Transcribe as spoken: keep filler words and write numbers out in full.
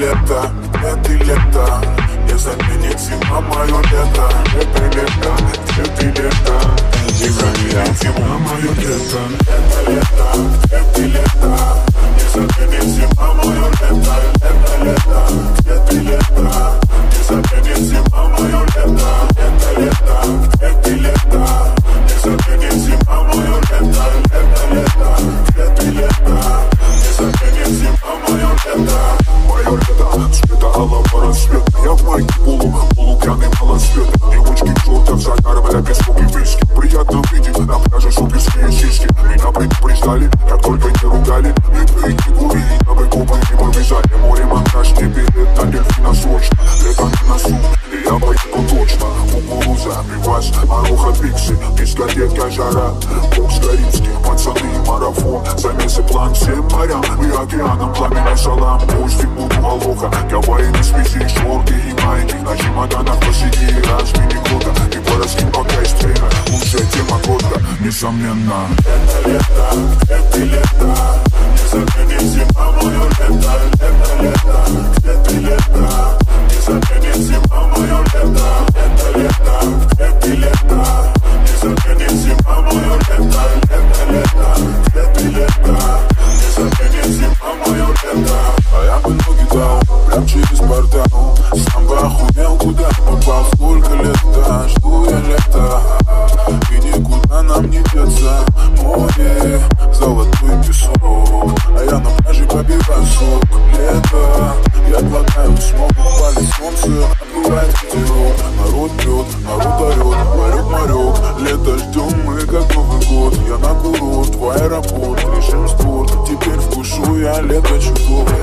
лето, это лето, не заменит зима мое лето. Это лето, где ты лето, не заменит зима мое лето. Это лето, где ты лето, не заменит зима мое лето. Это лето, где ты лето, не заменит зима мое лето. Это лето, где ты лето, не заменит зима мое лето. Это лето, где ты лето, не заменит зима мое лето. Мое лето, цвета алого рассвета. Я в майке полу, полупьяный малосвет. Девочки в шортах, загар, бля, песок и виски. Приятно видеть на пляже суперские сиськи. Меня предупреждали, как только не ругали. И пить, и курить, на бэкопы не побежали. Море монтаж, не билет на дельфина срочно. Лето на носу, и я поеду точно. Кукуруза, пивас, маруха, пиксы. Дискотека, жара, бокс карибский. Пацаны, марафон, замесы, план всем морям. И океаном пламени салам. Пусть буду алоха, Гавайи на связи, шорты и майки. На чемоданах посиди, разве не круто? И пороски пока есть время, лучшая тема года, несомненно. Это лето, где ты лето, не заменит зима мое лето. Это лето, где ты лето, не заменит зима мое лето. Это лето, где ты лето, не заменит зима мое лето. Это лето, где ты лето, не заменит зима мое лето. А я бы ноги дал, прям через портал. Сам бы охуел, куда попал, сколько лет, да, жду я лета. И никуда нам не деться. Море, золотой песок, а я на пляже побиваю сок. Лето, я глотаю смог, палец солнце, открывает ветерок. Народ пьет, народ орет, варек морек. Лето ждем мы, как Новый год. Я на курорт, в аэропорт, решим спорт. Теперь вкушу я лето чудо.